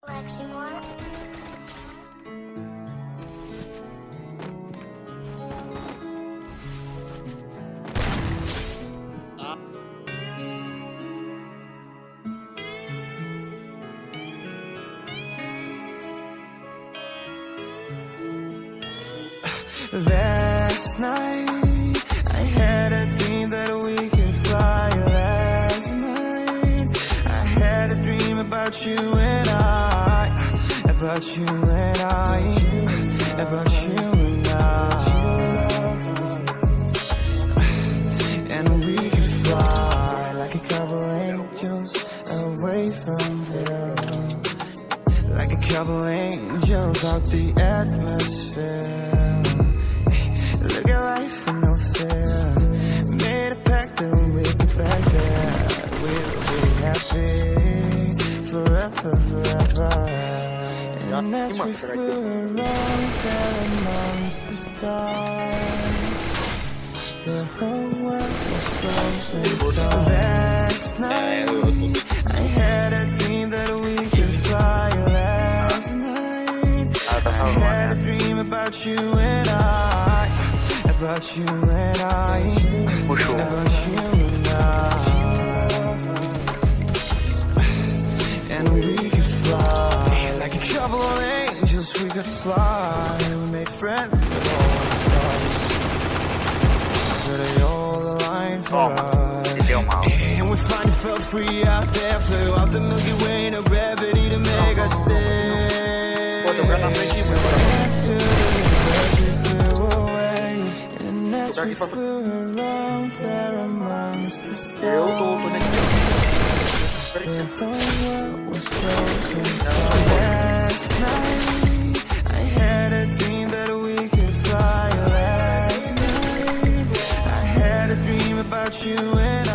Leximore. Last night, I had a dream that we could fly. Last night, I had a dream about you and I, about you and I, about you and I. And we could fly like a couple angels away from here, like a couple angels out the atmosphere. Look at life with no fear. Made a pact that when we get back there, we'll be happy forever, forever. And as we flew around there amongst the stars, the whole world was frozen. So last night, I had a dream that we could fly. Last night, I had a dream about you and I, about you and I, about you and I. And we could fly like a couple of angels. We could fly. We made friends with all the stars, so they all aligned for us. And we finally felt free out there, flew up the Milky Way, no gravity to make us stay. We flew around there amongst the stars. The whole world was frozen. So last night, I had a dream that we could fly. Last night, I had a dream about you and I,